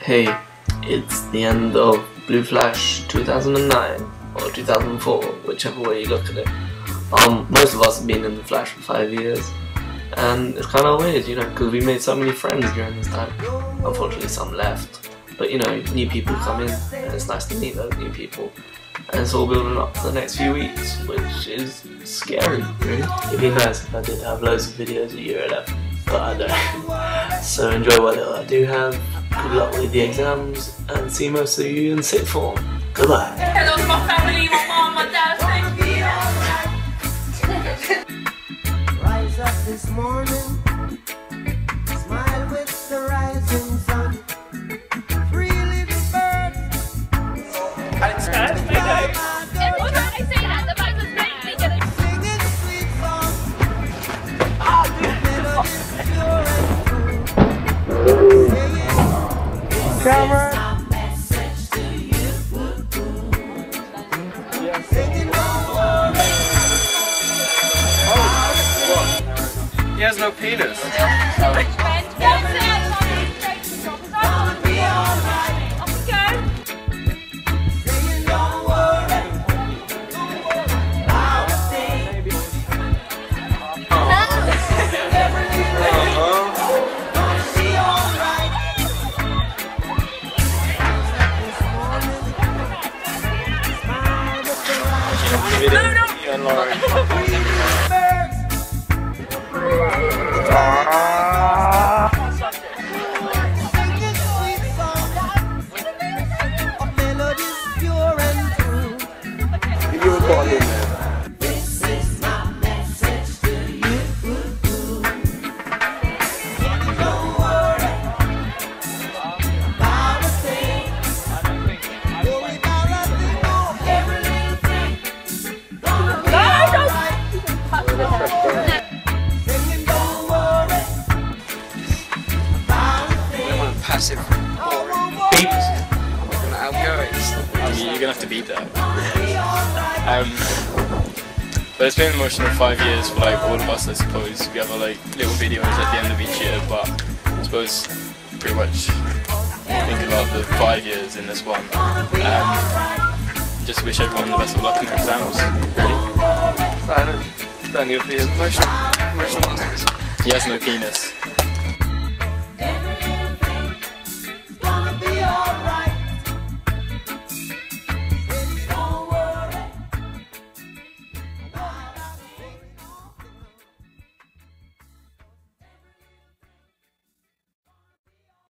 Hey, it's the end of Blue Flash 2009 or 2004, whichever way you look at it. Most of us have been in the Flash for 5 years, and it's kind of weird, you know, because we made so many friends during this time. Unfortunately, some left, but you know, new people come in, and it's nice to meet those new people. And it's all building up for the next few weeks, which is scary, really. It'd be nice if I did have loads of videos at year 11, but I don't. So enjoy what little I do have. Good luck with the exams, and see most of you in sixth form. Goodbye. Hello to my family, my mom, my dad. Rise up this morning, smile with the rising sun. Three little birds. Every time I say that, the buzzers make me get it. Singing sweet songs. Camera. He has no penis. Passive, boring, outgoing. You're gonna have to beat that. But it's been an emotional 5 years for like all of us, I suppose. We have like little videos at the end of each year, but I suppose pretty much think about the 5 years in this one. Just wish everyone the best of luck in their exams. Ready? Silent. Daniel feels emotional. He has no penis.